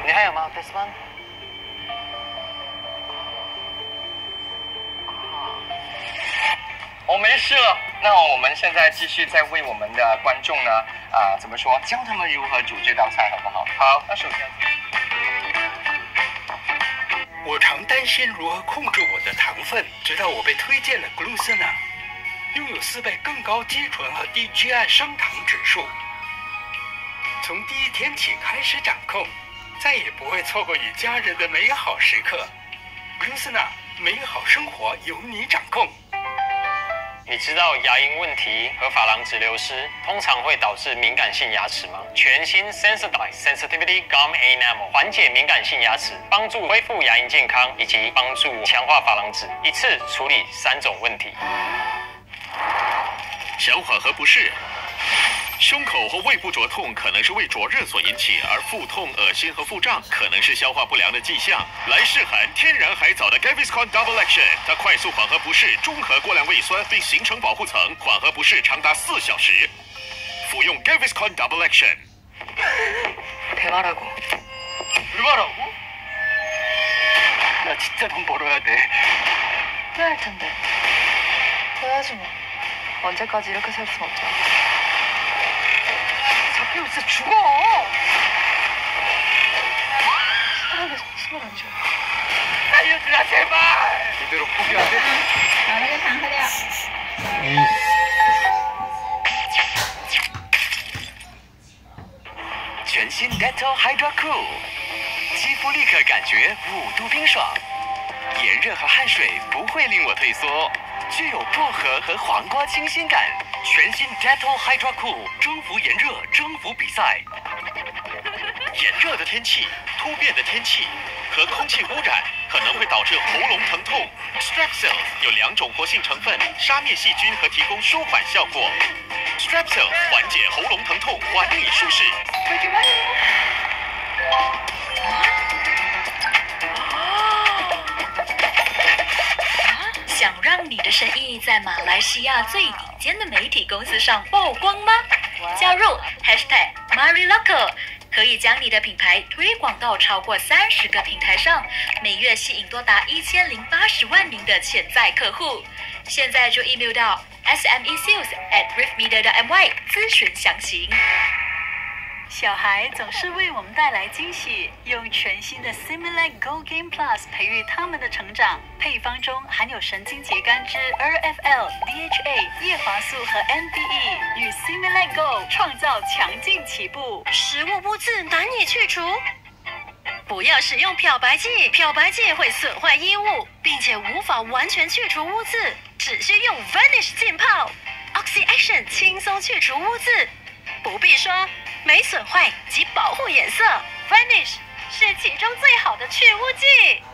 你还有吗 ？This one。我没事了。那我们现在继续再为我们的观众呢，怎么说，教他们如何煮这道菜，好不好？好，那首先， 我常担心如何控制我的糖分，直到我被推荐了 Glucina， 拥有4倍更高肌醇和低 GI 升糖指数。从第一天起开始掌控，再也不会错过与家人的美好时刻。Glucina， 美好生活由你掌控。 你知道牙龈问题和珐琅质流失通常会导致敏感性牙齿吗？全新 Sensodyne Sensitivity Gum Enamel 缓解敏感性牙齿，帮助恢复牙龈健康，以及帮助强化珐琅质，一次处理3种问题。 想缓和不适。胸口或胃部灼痛可能是胃灼热所引起，而腹痛、恶心和腹胀可能是消化不良的迹象。来世涵天然海藻的 Gaviscon Double Action， 它快速缓和不适，中和过量胃酸，并形成保护層，缓和不适长达4小时。服用 Gaviscon Double Action。 대화라고. 나 진짜 돈 벌어야 돼. 후회할 텐데. 후회하지 뭐. 언제까지 이렇게 살 순 없잖아. 잡히면 진짜 죽어. 사람이 숨을 안 쉬어. 살려주라 제발. 이대로 포기하게? 把那个糖喝掉。 全新 Dettol Hydra Cool， 肌肤立刻感觉5度冰爽，炎热和汗水不会令我退缩，具有薄荷和黄瓜清新感。全新 Dettol Hydra Cool， 征服炎热，征服比赛。 炎热的天气、突变的天气和空气污染可能会导致喉咙疼痛。Strepsils 有2种活性成分，杀灭细菌和提供舒缓效果。Strepsils 缓解喉咙疼痛，还你舒适。 想让你的生意在马来西亚最顶尖的媒体公司上曝光吗？加入 #MariLocal， 可以将你的品牌推广到超过30个平台上，每月吸引多达1080万名的潜在客户。现在就 email 到 smesales@riftmedia.my 咨询详情。 小孩总是为我们带来惊喜，用全新的 Similac Go Game Plus 培育他们的成长。配方中含有神经节苷脂、RFL、DHA、叶黄素和 NDE， 与 Similac Go 创造强劲起步。 食物污渍难以去除，不要使用漂白剂，漂白剂会损坏衣物，并且无法完全去除污渍，只需用 Vanish 浸泡 ，Oxy Action 轻松去除污渍，不必刷。没损坏及保护颜色 ，Vanish 是其中最好的去污剂。